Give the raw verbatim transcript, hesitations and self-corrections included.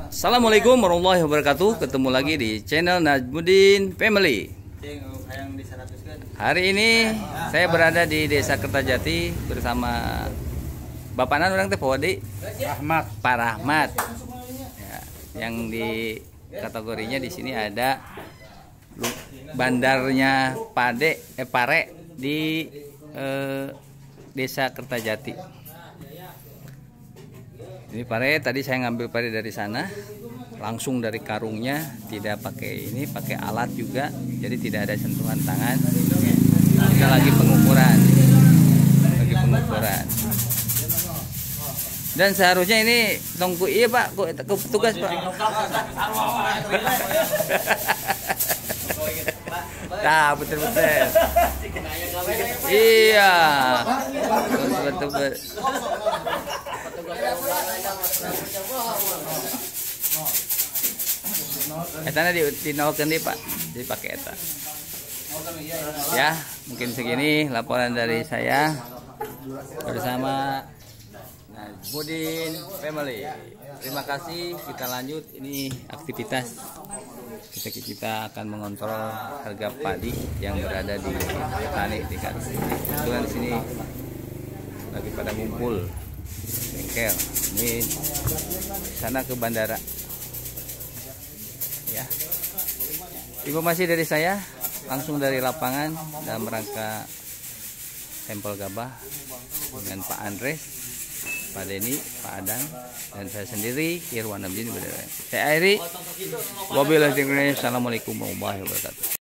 Assalamualaikum warahmatullahi wabarakatuh. Ketemu lagi di channel Najmuddin Family. Hari ini saya berada di Desa Kertajati bersama Bapak Nan orang teh Pawadi Rahmat. Pak Rahmat. Ya, yang di kategorinya di sini ada bandarnya Pade eh Pare di eh, Desa Kertajati. Ini pare tadi saya ngambil pare dari sana, langsung dari karungnya, tidak pakai ini, pakai alat juga, jadi tidak ada sentuhan tangan. Kita lagi pengukuran, lagi pengukuran. Dan seharusnya ini tongku iya Pak, kok tugas Pak. Nah betul-betul. Iya. Betul-betul. Etana di dinolkeun deui Pak, dipakai eta. Ya, mungkin segini laporan dari saya bersama Najmuddin Family. Terima kasih, kita lanjut ini aktivitas. Kita kita akan mengontrol harga padi yang berada di petani di kan. Kebetulan di sini lagi pada ngumpul bengkel. Ini sana ke bandara. Ya. Informasi dari saya langsung dari lapangan dalam rangka sampel gabah dengan Pak Andres, Pak Denny, Pak Adang, dan saya sendiri Irwan Abdin. Saya Airi. Wabillahi taufiq. Assalamualaikum warahmatullahi wabarakatuh.